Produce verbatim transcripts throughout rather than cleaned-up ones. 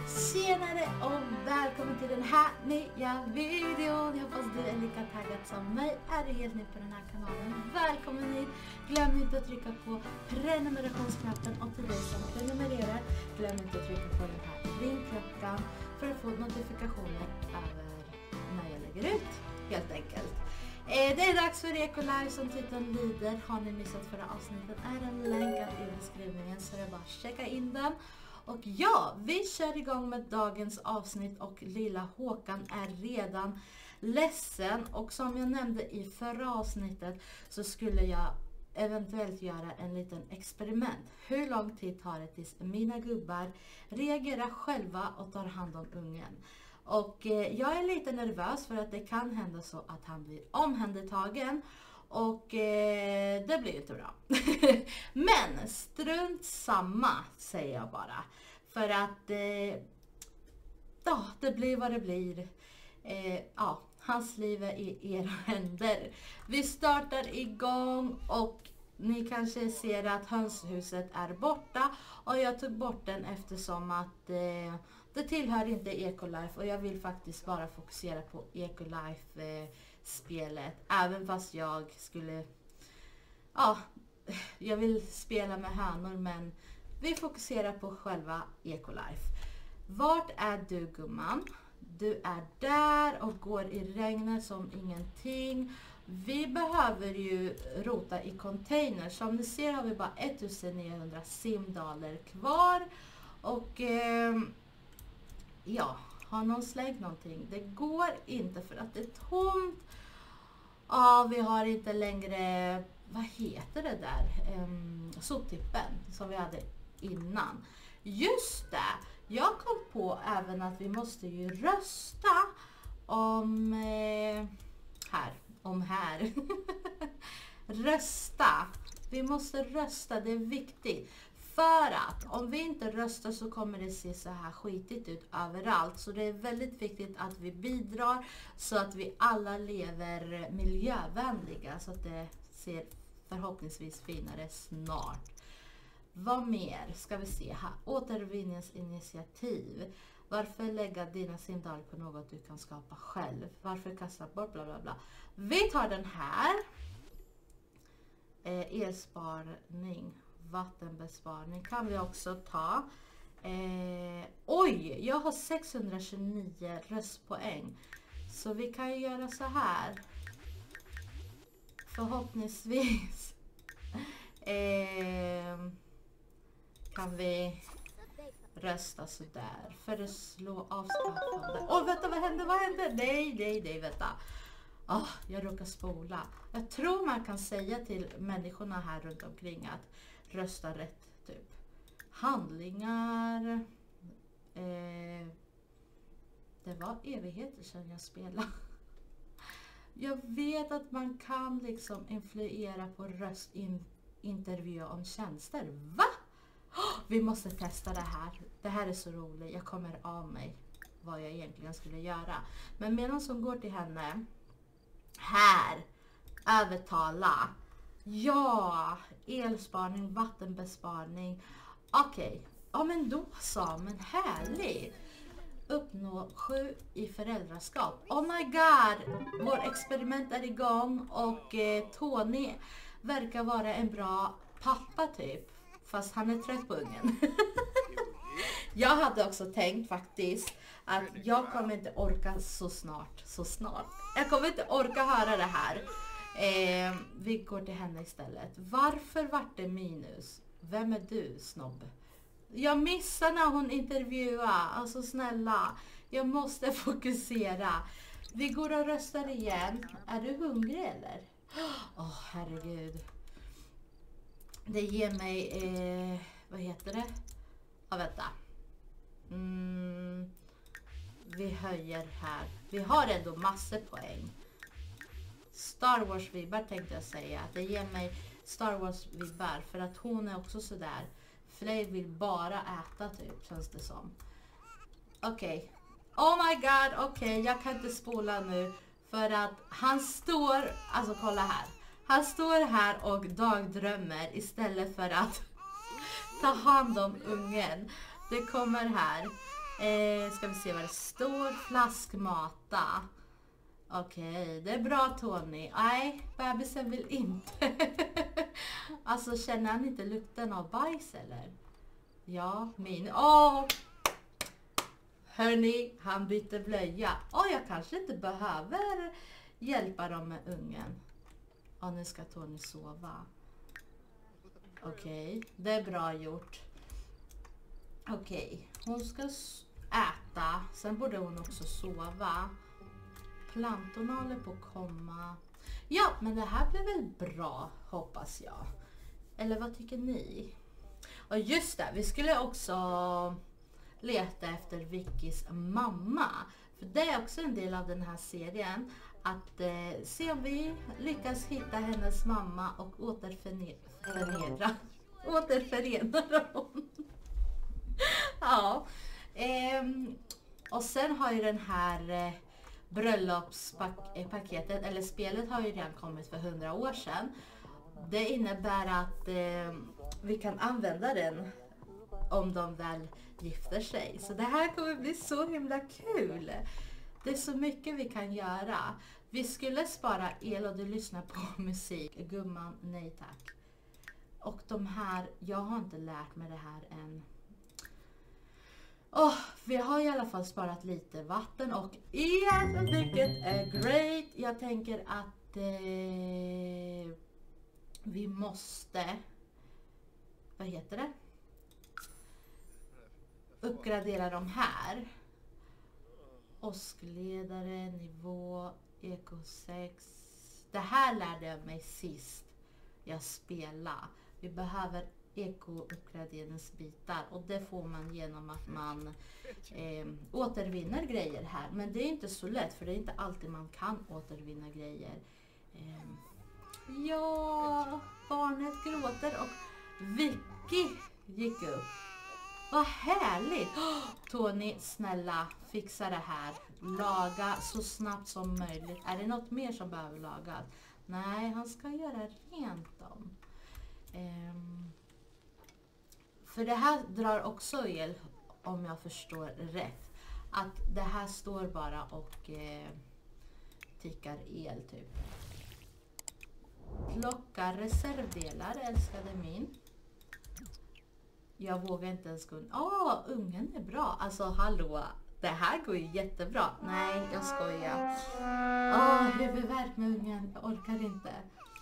Tjenare och välkommen till den här nya videon. Jag hoppas du är lika taggad som mig. Är du helt ny på den här kanalen, välkommen hit. Glöm inte att trycka på prenumerationsknappen, och till dig som prenumererar, glöm inte att trycka på den här ringklockan för att få notifikationer över när jag lägger ut, helt enkelt. Det är dags för Ecolife som titeln lyder. Har ni missat förra avsnittet är den länkad i beskrivningen, så jag bara checka in den. Och ja, vi kör igång med dagens avsnitt och lilla Håkan är redan ledsen. Och som jag nämnde i förra avsnittet så skulle jag eventuellt göra en liten experiment. Hur lång tid tar det tills mina gubbar reagerar själva och tar hand om ungen? Och eh, jag är lite nervös för att det kan hända så att han blir omhändertagen. Och eh, det blir inte bra. Men strunt samma, säger jag bara. För att eh, ja, det blir vad det blir. Eh, ja, hans liv är i era händer. Vi startar igång och ni kanske ser att hönshuset är borta. Och jag tog bort den eftersom att eh, det tillhör inte Ecolife. Och jag vill faktiskt bara fokusera på Ecolife eh, spelet. Även fast jag skulle... Ja, jag vill spela med hönor, men vi fokuserar på själva Ecolife. Vart är du, gumman? Du är där och går i regnet som ingenting. Vi behöver ju rota i containers. Som ni ser har vi bara ettusenniohundra simdaler kvar. Och eh, ja, har någon slängt någonting? Det går inte för att det är tomt. Ja, vi har inte längre, vad heter det där? Um, soptippen som vi hade innan. Just det, jag kom på även att vi måste ju rösta om eh, här, om här. Rösta. Vi måste rösta, det är viktigt. För att om vi inte röstar så kommer det se så här skitigt ut överallt. Så det är väldigt viktigt att vi bidrar så att vi alla lever miljövänliga. Så att det ser förhoppningsvis finare snart. Vad mer ska vi se här? Återvinningsinitiativ. Varför lägga dina simdaler på något du kan skapa själv? Varför kasta bort bla bla bla. Vi tar den här. Eh, elsparning. Vattenbesparing kan vi också ta. Eh, oj, jag har sexhundratjugonio röstpoäng. Så vi kan ju göra så här. Förhoppningsvis eh, kan vi rösta så där. För att slå avskaffande. Åh, oh, vänta, vad hände? Vad hände? Nej, nej, nej, vänta. Oh, jag råkar spola. Jag tror man kan säga till människorna här runt omkring att rösta rätt, typ. Handlingar. Eh, det var evigheter sedan jag spelade. Jag vet att man kan liksom influera på röstintervju om tjänster. Va? Oh, vi måste testa det här. Det här är så roligt. Jag kommer av mig vad jag egentligen skulle göra. Men medan som går till henne. Här. Övertala. Ja, elsparning, vattenbesparing. Okej, okay. Ja men då så, men härligt. Uppnå sju i föräldraskap. Oh my god, vår experiment är igång och eh, Tony verkar vara en bra pappa typ. Fast han är trött på ungen. Jag hade också tänkt faktiskt att jag kommer inte orka så snart, så snart. Jag kommer inte orka höra det här. Eh, vi går till henne istället. Varför vart det minus? Vem är du, snobb? Jag missar när hon intervjuar. Alltså snälla, jag måste fokusera. Vi går och röstar igen. Är du hungrig eller? Åh, oh, herregud. Det ger mig, eh, vad heter det? Ja, vänta. Mm, vi höjer här. Vi har ändå massor poäng. Star Wars-vibbar tänkte jag säga. Det ger mig Star Wars-vibbar. För att hon är också sådär. Flav vill bara äta typ, känns det som. Okej. Okay. Oh my god, okej. Okay. Jag kan inte spola nu. För att han står, alltså kolla här. Han står här och dagdrömmer istället för att ta hand om ungen. Det kommer här. Eh, ska vi se vad det står. Flaskmata. Okej, okay, det är bra Tony. Nej, bebisen vill inte. Alltså känner han inte lukten av bajs eller? Ja, min. Åh! Hörni, han byter blöja. Åh, jag kanske inte behöver hjälpa dem med ungen. Ja, nu ska Tony sova. Okej, okay, det är bra gjort. Okej, okay, hon ska äta. Sen borde hon också sova. Plantorna håller på att komma. Ja, men det här blir väl bra, hoppas jag. Eller vad tycker ni? Och just det, vi skulle också leta efter Vickys mamma. För det är också en del av den här serien. Att eh, se om vi lyckas hitta hennes mamma och återförnedra. Återförena dem. Ja. Ehm, och sen har ju den här eh, bröllopspaketet, eller spelet har ju redan kommit för hundra år sedan. Det innebär att eh, vi kan använda den om de väl gifter sig. Så det här kommer bli så himla kul. Det är så mycket vi kan göra. Vi skulle spara el och du lyssnar på musik. Gumman, nej tack. Och de här, jag har inte lärt mig det här än. Oh, vi har i alla fall sparat lite vatten och el, vilket är great. Jag tänker att eh, vi måste, vad heter det? Uppgradera de här. Åskledare, nivå, eko sex. Det här lärde jag mig sist jag spelade. Vi behöver eko-uppgraderingsbitar och det får man genom att man eh, återvinner grejer här. Men det är inte så lätt för det är inte alltid man kan återvinna grejer. Eh, ja, barnet gråter och Vicky gick upp. Vad härligt! Oh, Tony, snälla, fixa det här. Laga så snabbt som möjligt. Är det något mer som behöver lagas? Nej, han ska göra rent dem. Um, för det här drar också el, om jag förstår rätt. Att det här står bara och eh, tickar el typ. Plocka reservdelar, älskade min. Jag vågar inte ens gå. Åh, oh, ungen är bra. Alltså hallå, det här går ju jättebra. Nej, jag skojar. Åh, oh, huvudvärk med ungen. Jag orkar inte.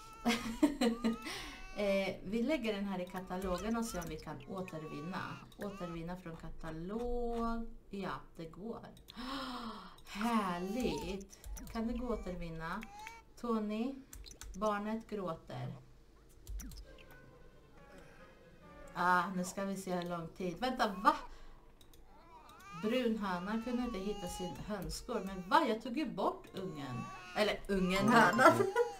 eh, vi lägger den här i katalogen och ser om vi kan återvinna. Återvinna från katalog. Ja, det går. Oh, härligt. Kan det gå återvinna? Tony, barnet gråter. Ah, nu ska vi se hur lång tid. Vänta, va? Brunhönan kunde inte hitta sin hönsgård. Men va? Jag tog ju bort ungen. Eller ungen, hönan.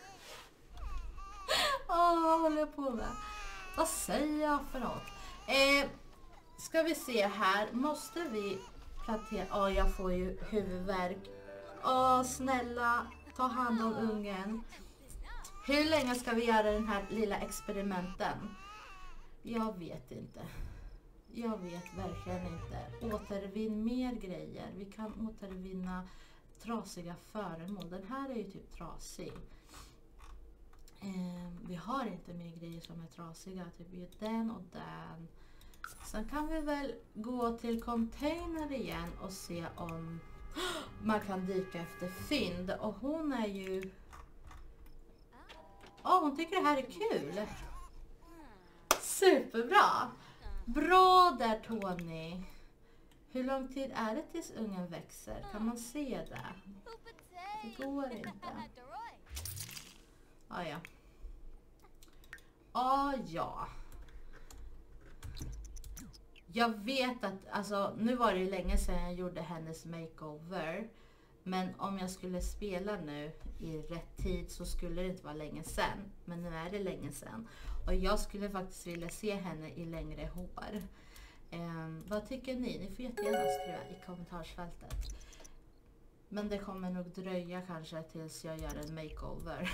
Åh, oh, vad håller jag på med? Vad säger jag för något? Eh, ska vi se här. Måste vi plantera? Åh, oh, jag får ju huvudvärk. Åh, oh, snälla. Ta hand om ungen. Hur länge ska vi göra den här lilla experimenten? Jag vet inte. Jag vet verkligen inte. Återvinn mer grejer. Vi kan återvinna trasiga föremål. Den här är ju typ trasig. Eh, vi har inte mer grejer som är trasiga. Typ den och den. Sen kan vi väl gå till container igen och se om man kan dyka efter fynd. Och hon är ju... Åh, oh, hon tycker det här är kul. Superbra. Bra där Tony. Hur lång tid är det tills ungen växer? Kan man se det? Det går inte. Ah, ja. Ah, ja. Jag vet att, alltså nu var det ju länge sedan jag gjorde hennes makeover. Men om jag skulle spela nu i rätt tid så skulle det inte vara länge sedan. Men nu är det länge sedan. Och jag skulle faktiskt vilja se henne i längre hår. Um, vad tycker ni? Ni får jättegärna skriva i kommentarsfältet. Men det kommer nog dröja kanske tills jag gör en makeover.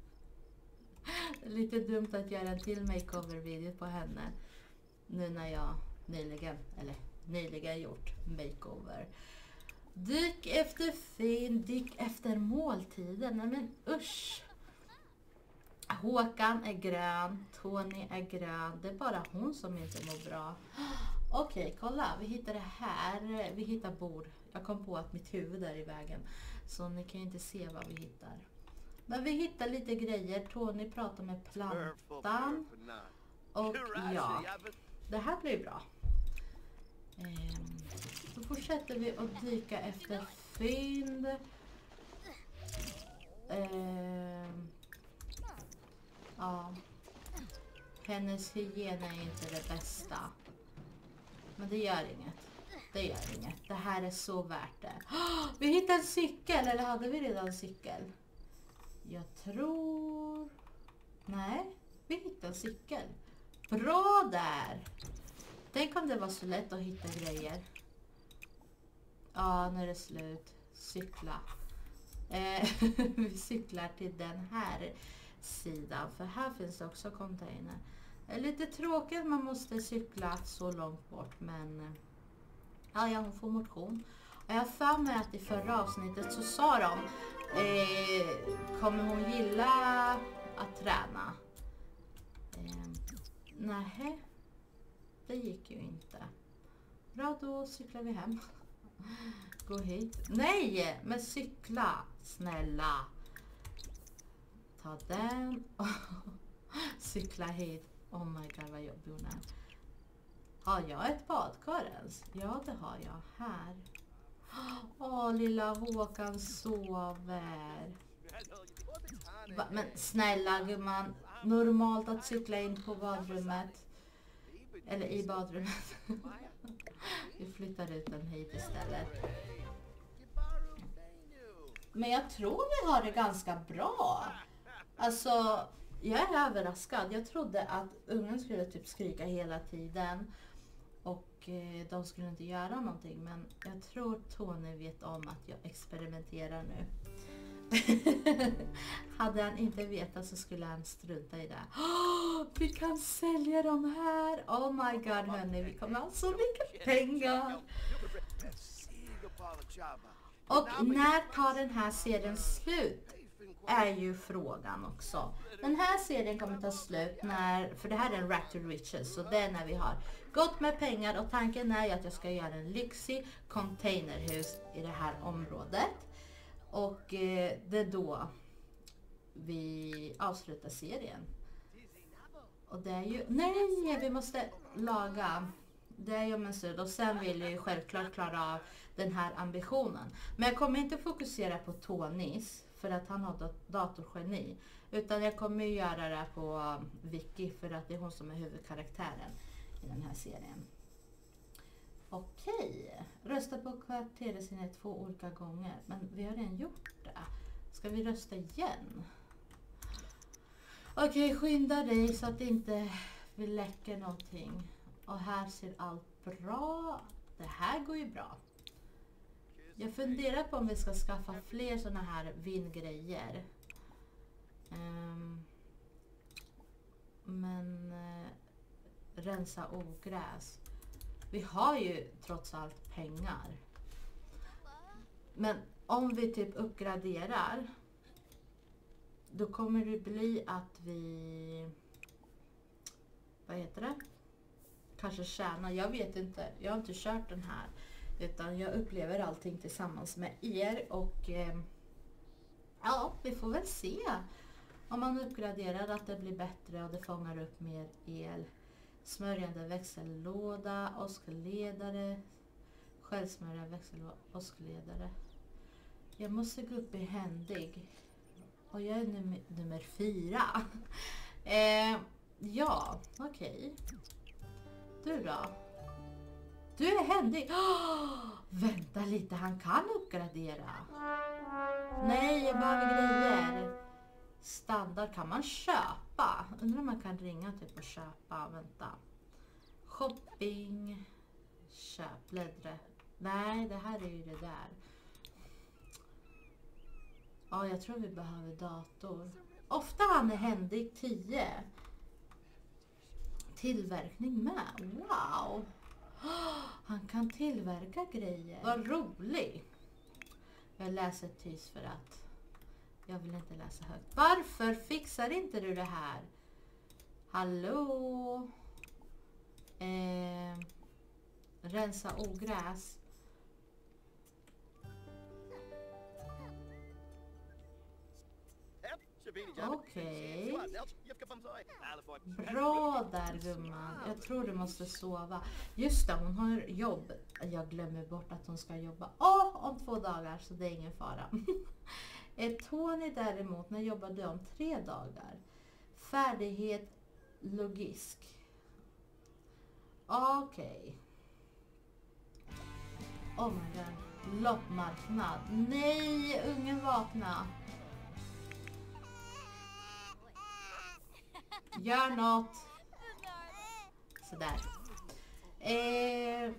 Lite dumt att göra en till makeover-video på henne. Nu när jag nyligen, eller nyligen gjort makeover. Dyk efter fin, dyk efter måltiden. Nej men usch. Håkan är grön, Tony är grön. Det är bara hon som inte mår bra. Okej, okay, kolla. Vi hittar det här. Vi hittar bord. Jag kom på att mitt huvud är i vägen. Så ni kan ju inte se vad vi hittar. Men vi hittar lite grejer. Tony pratar med plantan. Och ja, det här blir bra. Ehm, då fortsätter vi att dyka efter fynd. Ehm, ja. Hennes hygien är inte det bästa. Men det gör inget. Det gör inget. Det här är så värt det. Oh, vi hittade en cykel. Eller hade vi redan en cykel? Jag tror... Nej, vi hittade en cykel. Bra där. Tänk om det var så lätt att hitta grejer. Ja, nu är det slut. Cykla. Eh, vi cyklar till den här sidan. För här finns det också container. Det är lite tråkigt, man måste cykla så långt bort. Men ja, jag får motion. Och jag har för mig att i förra avsnittet så sa de eh, kommer hon gilla att träna? Eh, nej, det gick ju inte. Bra, då cyklar vi hem. Gå hit. Nej, men cykla. Snälla. Ta den. Cykla hit. Oh my god, vad jobbig hon är. Har jag ett badkar ens? Ja, det har jag. Här. Åh, lilla Håkan sover. Va? Men snälla gumman. Normalt att cykla in på badrummet. Eller i badrummet. Vi flyttar ut den hit istället. Men jag tror vi har det ganska bra. Alltså, jag är överraskad. Jag trodde att ungen skulle typ skrika hela tiden. Och eh, de skulle inte göra någonting. Men jag tror Tony vet om att jag experimenterar nu. Hade han inte vetat så skulle han strunta i det. Oh, vi kan sälja de här. Oh my god hörni, vi kommer ha så mycket pengar. Och när tar den här serien slut? Är ju frågan också. Den här serien kommer ta slut när, för det här är en Rack to Riches, så det är när vi har gått med pengar och tanken är ju att jag ska göra en lyxig containerhus i det här området. Och eh, det är då vi avslutar serien. Och det är ju, nej vi måste laga, det är ju en sud och sen vill jag ju självklart klara av den här ambitionen. Men jag kommer inte fokusera på Tonys för att han har dat- datorgeni. Utan jag kommer ju göra det på Vicky för att det är hon som är huvudkaraktären i den här serien. Okej, rösta på kvarteresinne två olika gånger. Men vi har redan gjort det. Ska vi rösta igen? Okej, skynda dig så att inte vi läcker någonting. Och här ser allt bra. Det här går ju bra. Jag funderar på om vi ska skaffa fler såna här vingrejer. Um, men uh, rensa ogräs. Vi har ju trots allt pengar. Men om vi typ uppgraderar, då kommer det bli att vi, vad heter det? Kanske tjänar, jag vet inte. Jag har inte kört den här. Utan jag upplever allting tillsammans med er. Och eh, ja, vi får väl se. Om man uppgraderar att det blir bättre och det fångar upp mer el. Smörjande växellåda, åskledare, självsmörjande växellåda, åskledare. Jag måste gå upp i händig. Och jag är num nummer fyra. eh, ja, okej. Okay. Du då? Du är händig. Oh, vänta lite, han kan uppgradera. Nej, jag behöver grejer. Standard kan man köpa. Undrar om man kan ringa typ och köpa. Vänta. Shopping. Köp, bläddra. Nej, det här är ju det där. Ja, jag tror vi behöver dator. Ofta han är händig tio. Tillverkning med. Wow. Oh, han kan tillverka grejer. Vad roligt. Jag läser tys för att jag vill inte läsa högt. Varför fixar inte du det här? Hallå? Eh, rensa ogräs. Okej. Okay. Bra där gumman. Jag tror du måste sova. Just det, hon har jobb. Jag glömmer bort att hon ska jobba. Åh, oh, om två dagar, så det är ingen fara. Tony däremot, när jobbade du om tre dagar? Färdighet, logisk. Okej. Okay. Oh my god. Loppmarknad. Nej, ungen vakna. Gör något. Sådär. Eh,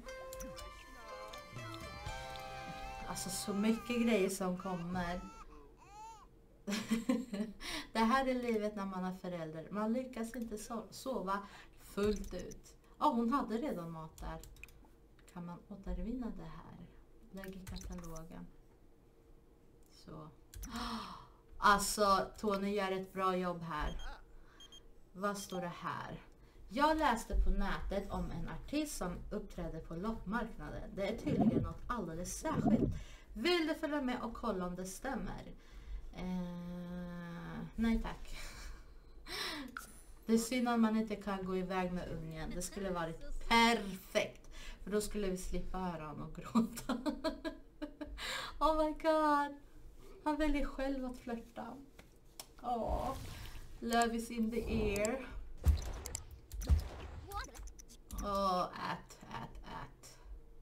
alltså så mycket grejer som kommer. Det här är livet när man är förälder. Man lyckas inte so- sova fullt ut. Ja, oh, hon hade redan mat där. Kan man återvinna det här? Lägg i katalogen. Så. Alltså, Tony gör ett bra jobb här. Vad står det här? Jag läste på nätet om en artist som uppträder på loppmarknaden. Det är tydligen något alldeles särskilt. Vill du följa med och kolla om det stämmer? Eh, nej tack. Det är synd att man inte kan gå iväg med ungen. Det skulle varit perfekt. För då skulle vi slippa höra honom och gråta. Oh my god. Han väljer själv att flirta. Åh. Love is in the air. Åh, ät, ät, ät.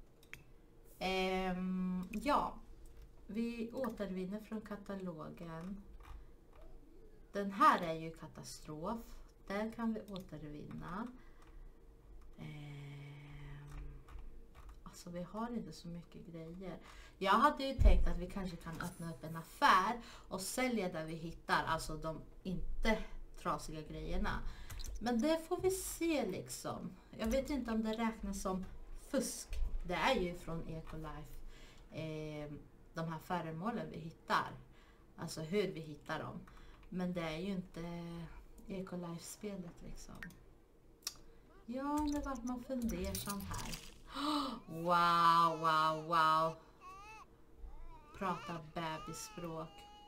Um, ja. Vi återvinner från katalogen. Den här är ju katastrof. Den kan vi återvinna. Um, alltså vi har inte så mycket grejer. Jag hade ju tänkt att vi kanske kan öppna upp en affär och sälja där vi hittar. Alltså de inte trasiga grejerna. Men det får vi se liksom. Jag vet inte om det räknas som fusk. Det är ju från Ecolife. Eh, de här föremålen vi hittar. Alltså hur vi hittar dem. Men det är ju inte Ecolife-spelet liksom. Ja, det var man fundersam här. Wow, wow, wow. Prata bebisspråk.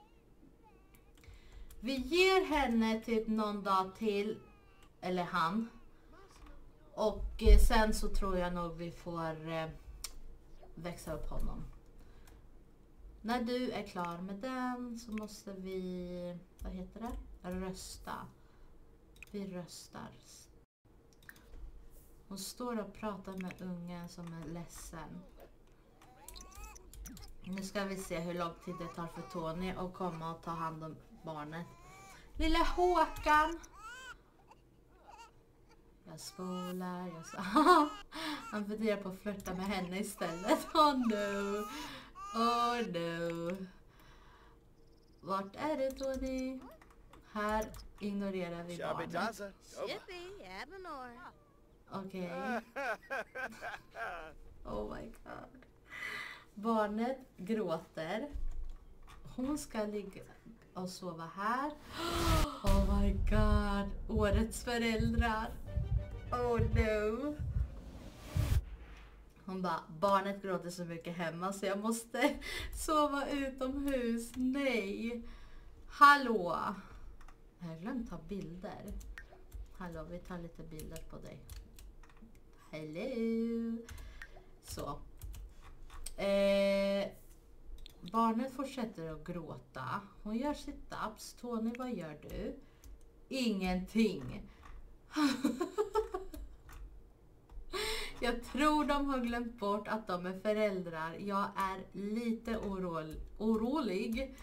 Vi ger henne typ någon dag till. Eller han. Och eh, sen så tror jag nog vi får eh, växa upp honom. När du är klar med den så måste vi, vad heter det? Rösta. Vi röstar. Hon står och pratar med ungen som är ledsen. Nu ska vi se hur lång tid det tar för Tony att komma och ta hand om barnet. Lilla Håkan. Jag spolar. Jag så. Han funderar på att flirta med henne istället. Oh no. Oh no. Vart är det Tony? Här ignorerar vi barnet. Okej. Okay. Oh my god. Barnet gråter. Hon ska ligga och sova här. Oh my god. Årets föräldrar. Oh no. Hon bara, barnet gråter så mycket hemma så jag måste sova utomhus. Nej. Hallå. Jag har glömt ta bilder. Hallå, vi tar lite bilder på dig. Hello. Så. Eh, barnet fortsätter att gråta. Hon gör sit-ups. Tony, vad gör du? Ingenting. Jag tror de har glömt bort att de är föräldrar. Jag är lite orolig. orolig.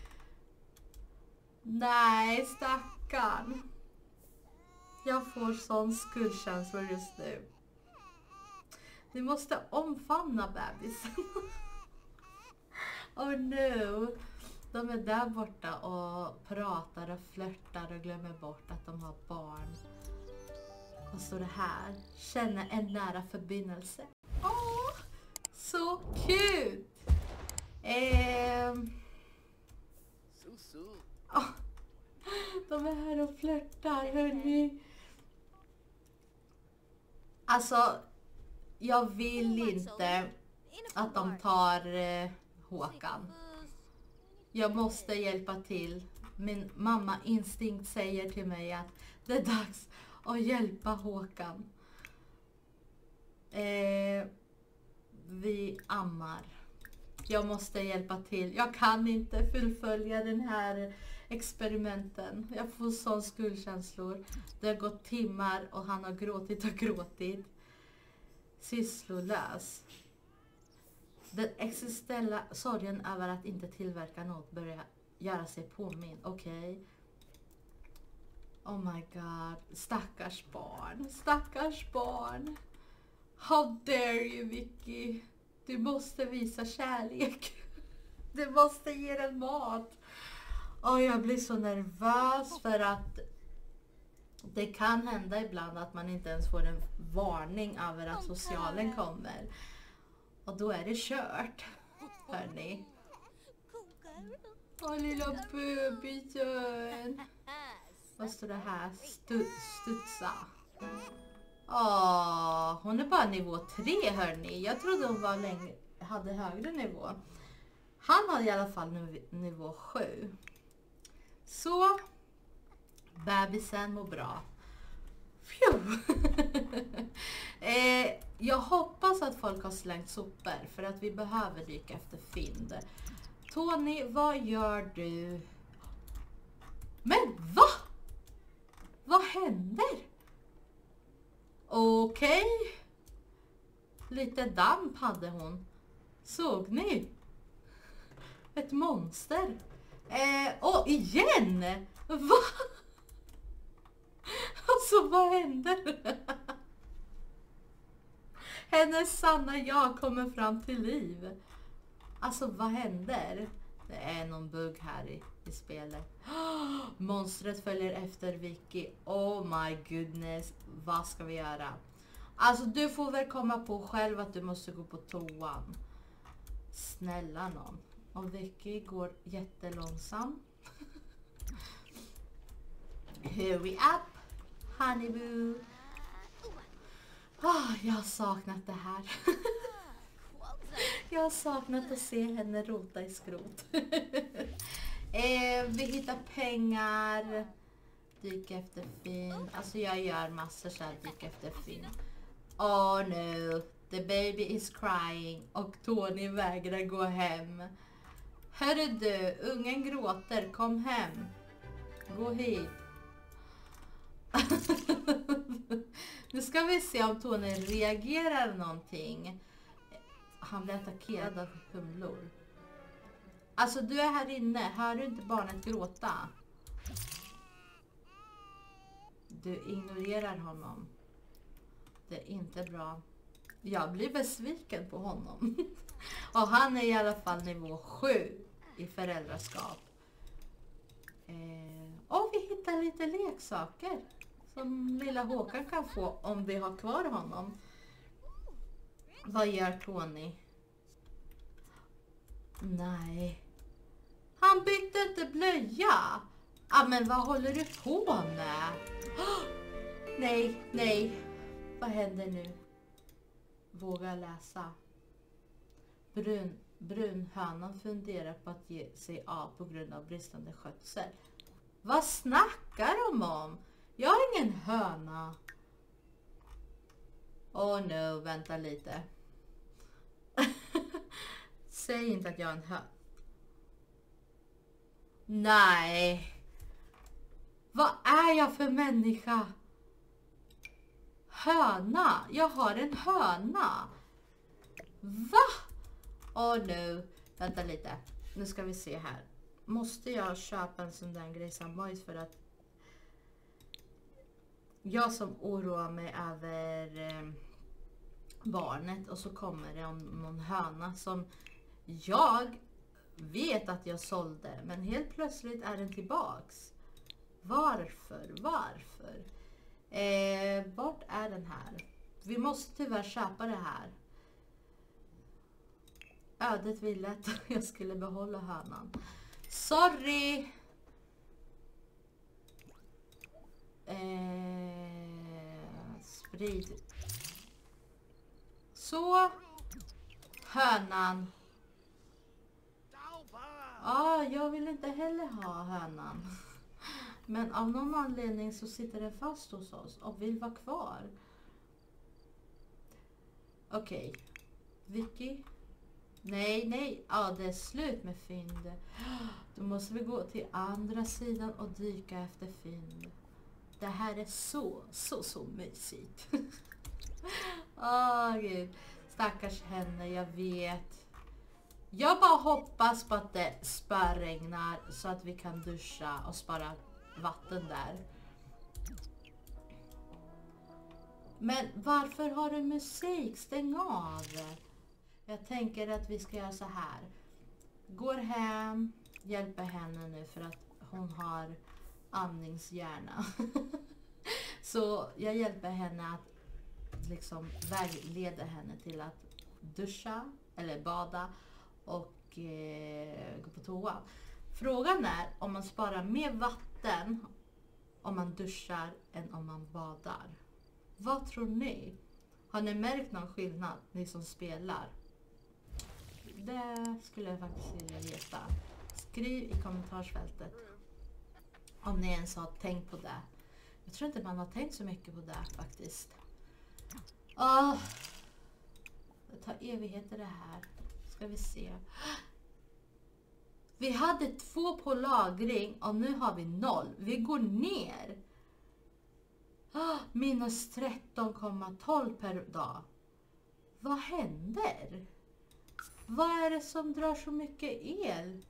Nej, stackarn. Jag får sån skuldkänsla just nu. Vi måste omfamna bebisen. Oh no. De är där borta och pratar och flörtar och glömmer bort att de har barn. Vad står det här? Känna en nära förbindelse. Åh, Så cute! Eh, oh, de är här och flörtar, hörni. Alltså, jag vill inte att de tar eh, Håkan. Jag måste hjälpa till. Min mamma instinkt säger till mig att det är dags att hjälpa Håkan. Eh, vi ammar. Jag måste hjälpa till. Jag kan inte fullfölja den här experimenten. Jag får sån skuldkänslor. Det har gått timmar och han har gråtit och gråtit. Sysslolös. Den existentiella sorgen över att inte tillverka något börjar göra sig påminn. Okej. Okay. Oh my god. Stackars barn. Stackars barn. How dare you, Vicky? Du måste visa kärlek. Du måste ge den mat. Och jag blir så nervös för att det kan hända ibland att man inte ens får en varning över att socialen kommer. Och då är det kört. Hörni. Åh, lilla bebisen. Vad står det här? Stu studsa. Åh, hon är bara nivå tre, hörni. Jag trodde hon var längre, hade högre nivå. Han har i alla fall niv nivå sju. Så, bebisen mår bra. eh, jag hoppas att folk har slängt sopor för att vi behöver dyka efter fynd. Tony, vad gör du? Men va? Vad händer? Okej. Okay. Lite damp hade hon. Såg ni? Ett monster. Eh, åh, igen! Va? Alltså, vad händer? Hennes sanna jag kommer fram till liv. Alltså, vad händer? Det är någon bugg här i, i spelet. Oh, monstret följer efter Vicky. Oh my goodness. Vad ska vi göra? Alltså, du får väl komma på själv att du måste gå på toan. Snälla någon. Och Vicky går jättelångsam. Hurry up, honeyboo. Oh, jag har saknat det här. Jag har saknat att se henne rota i skrot. eh, vi hittar pengar. Dyk efter fin. Alltså jag gör massor så här, dyk efter fin. Oh no, the baby is crying. Och Tony vägrar gå hem. Hörru du, ungen gråter, kom hem. Gå hit. Nu ska vi se om Tony reagerar någonting. Han blir attackerad av humlor. Alltså du är här inne. Hör du inte barnet gråta? Du ignorerar honom. Det är inte bra. Jag blir besviken på honom. Och han är i alla fall nivå sju i föräldraskap. Eh, och vi hittar lite leksaker som lilla Håkan kan få om vi har kvar honom. Vad gör Tony? Nej. Han bytte inte blöja. Ah, men vad håller du på med? Oh, nej, nej. Vad händer nu? Våga läsa. Brun, brunhönan funderar på att ge sig av på grund av bristande skötsel. Vad snackar de om? Jag är ingen höna. Oh no, vänta lite. Säg inte att jag är en höna. Nej. Vad är jag för människa? Höna. Jag har en höna. Va? Oh no. Vänta lite. Nu ska vi se här. Måste jag köpa en sån där grej samtidigt för att jag som oroar mig över eh, barnet och så kommer det om någon höna som jag vet att jag sålde, men helt plötsligt är den tillbaks. Varför? Varför? Eh, vart är den här? Vi måste tyvärr köpa det här. ödet ville att jag skulle behålla hönan. Sorry! Eh, sprid. Så. Hönan. Ja, ah, jag vill inte heller ha hönan. Men av någon anledning så sitter den fast hos oss och vill vara kvar. Okej. Okay. Vicky. Nej, nej. Ja, ah, det är slut med fynd. Då måste vi gå till andra sidan och dyka efter fynd. Det här är så, så, så mysigt. Åh, oh, gud. Stackars henne, jag vet. Jag bara hoppas på att det spöregnar så att vi kan duscha och spara vatten där. Men varför har du musik? Stäng av. Jag tänker att vi ska göra så här. Går hem, hjälper henne nu för att hon har andningshjärna. Så jag hjälper henne att liksom vägleda henne till att duscha eller bada och eh, gå på toa. Frågan är om man sparar mer vatten om man duschar än om man badar. Vad tror ni? Har ni märkt någon skillnad, ni som spelar? Det skulle jag faktiskt vilja veta. Skriv i kommentarsfältet om ni ens har tänkt på det. Jag tror inte man har tänkt så mycket på det faktiskt. Åh, det tar evigheter det här. Ska vi se. Vi hade två på lagring och nu har vi noll. Vi går ner. Oh, minus tretton komma tolv per dag. Vad händer? Vad är det som drar så mycket el?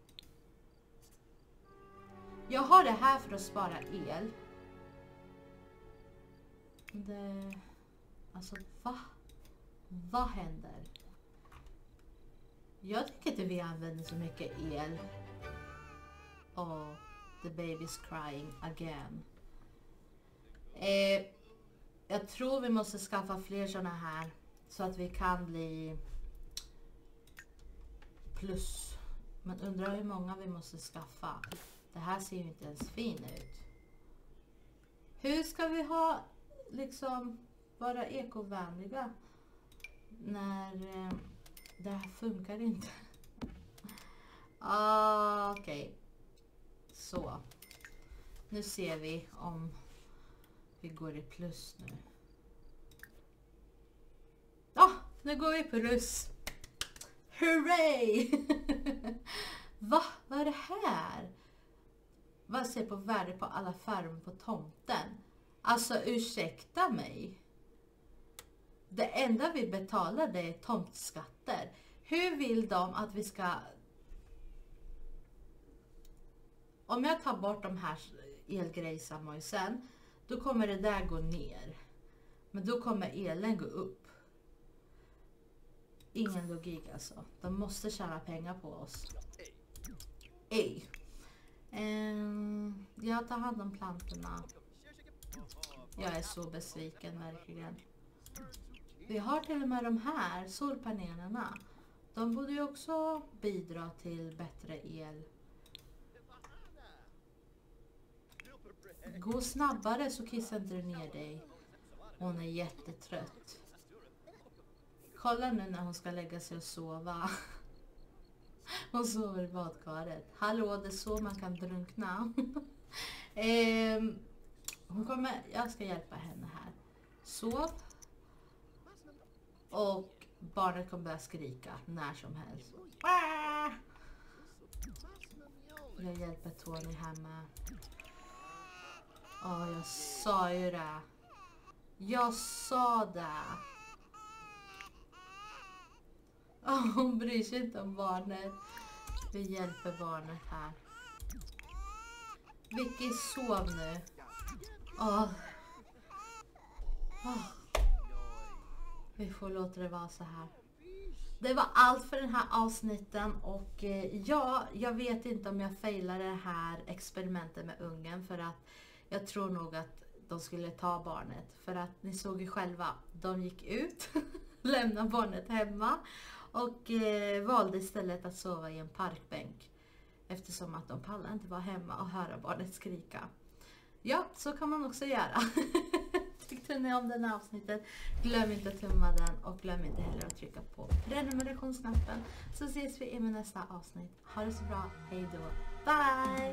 Jag har det här för att spara el. Det... Alltså, va? Vad händer? Jag tycker inte vi använder så mycket el. Oh, the baby's crying again. Eh, jag tror vi måste skaffa fler såna här. Så att vi kan bli plus. Men undrar hur många vi måste skaffa. Det här ser ju inte ens fin ut. Hur ska vi ha liksom vara ekovänliga när eh, det här funkar inte? ah, Okej. Okay. Så. Nu ser vi om vi går i plus nu. Ja, ah, nu går vi på plus. Hurray! Va? Vad är det här? Vad ser på värde på alla färger på tomten? Alltså, ursäkta mig. Det enda vi betalar det är tomtskatter. Hur vill de att vi ska... Om jag tar bort de här elgrejsarna och sen, då kommer det där gå ner. Men då kommer elen gå upp. Ingen logik alltså. De måste tjäna pengar på oss. Ej. Um, jag tar hand om plantorna. Jag är så besviken verkligen. Vi har till och med de här solpanelerna. De borde ju också bidra till bättre el. Gå snabbare så kissar inte du ner dig. Hon är jättetrött. Kolla nu när hon ska lägga sig och sova. Hon sover i badkaret. Hallå, det är så man kan drunkna. eh, hon kommer, jag ska hjälpa henne här. Sov. Och barnet kommer börja skrika när som helst. Jag hjälper Tony här med. Åh, jag sa ju det. Jag sa det. Oh, hon bryr sig inte om barnet. Vi hjälper barnet här. Vicky, sov nu. Oh. Oh. Vi får låta det vara så här. Det var allt för den här avsnitten. Och eh, ja, jag vet inte om jag failar det här experimentet med ungen. För att jag tror nog att de skulle ta barnet. För att ni såg ju själva, de gick ut. Lämnade barnet hemma. och eh, valde istället att sova i en parkbänk. Eftersom att de pallar inte vara hemma och höra barnet skrika. Ja, så kan man också göra. Tyckte ni om den här avsnittet? Glöm inte att tumma den och glöm inte heller att trycka på prenumerationsknappen. Så ses vi i min nästa avsnitt. Ha det så bra. Hej då. Bye!